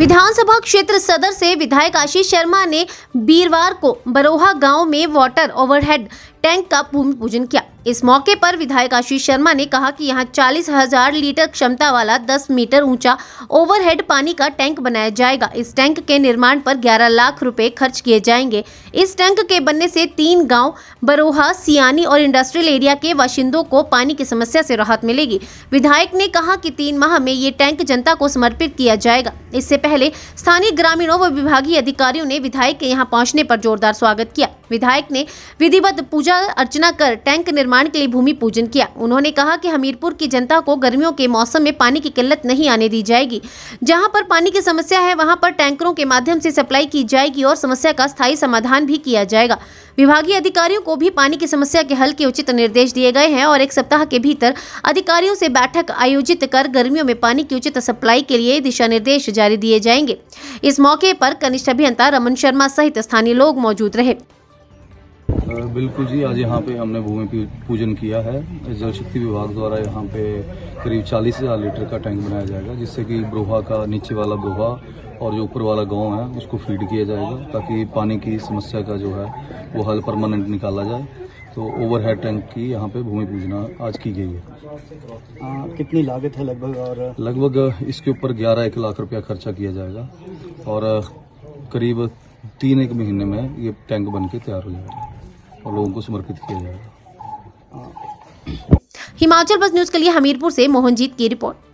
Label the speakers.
Speaker 1: विधानसभा क्षेत्र सदर से विधायक आशीष शर्मा ने वीरवार को बरोहा गांव में वाटर ओवरहेड टैंक का भूमि पूजन किया। इस मौके पर विधायक आशीष शर्मा ने कहा कि यहां 40,000 लीटर क्षमता वाला 10 मीटर ऊंचा ओवरहेड पानी का टैंक बनाया जाएगा। इस टैंक के निर्माण पर 11 लाख रुपए खर्च किए जाएंगे। इस टैंक के बनने से 3 गांव बरोहा, सियानी और इंडस्ट्रियल एरिया के बाशिंदों को पानी की समस्या से राहत मिलेगी। विधायक ने कहा कि 3 माह में ये टैंक जनता को समर्पित किया जाएगा। इससे पहले स्थानीय ग्रामीणों व विभागीय अधिकारियों ने विधायक के यहाँ पहुँचने पर जोरदार स्वागत किया। विधायक ने विधिवत पूजा अर्चना कर टैंक निर्माण के लिए भूमि पूजन किया। उन्होंने कहा कि हमीरपुर की जनता को गर्मियों के मौसम में पानी की किल्लत नहीं आने दी जाएगी। जहां पर पानी की समस्या है वहां पर टैंकरों के माध्यम से सप्लाई की जाएगी और समस्या का स्थायी समाधान भी किया जाएगा। विभागीय अधिकारियों को भी पानी की समस्या के हल के उचित निर्देश दिए गए हैं और 1 सप्ताह के भीतर अधिकारियों से बैठक आयोजित कर गर्मियों में पानी की उचित सप्लाई के लिए दिशा निर्देश जारी दिए जाएंगे। इस मौके पर कनिष्ठ अभियंता रमन शर्मा सहित स्थानीय लोग मौजूद रहे।
Speaker 2: बिल्कुल जी, आज यहाँ पे हमने भूमि पूजन किया है। जल शक्ति विभाग द्वारा यहाँ पे करीब 40,000 लीटर का टैंक बनाया जाएगा, जिससे कि बरोहा का नीचे वाला बरोहा और जो ऊपर वाला गांव है उसको फीड किया जाएगा, ताकि पानी की समस्या का जो है वो हल परमानेंट निकाला जाए। तो ओवरहेड टैंक की यहाँ पे भूमि पूजना आज की गई है।
Speaker 3: कितनी लागत है लगभग? और
Speaker 2: लगभग इसके ऊपर 11-1 लाख रुपया खर्चा किया जाएगा और करीब 3-1 महीने में ये टैंक बन के तैयार हो जाएगा और लोगों को समर्पित किया जाएगा।
Speaker 1: हिमाचल बस न्यूज के लिए हमीरपुर से मोहनजीत की रिपोर्ट।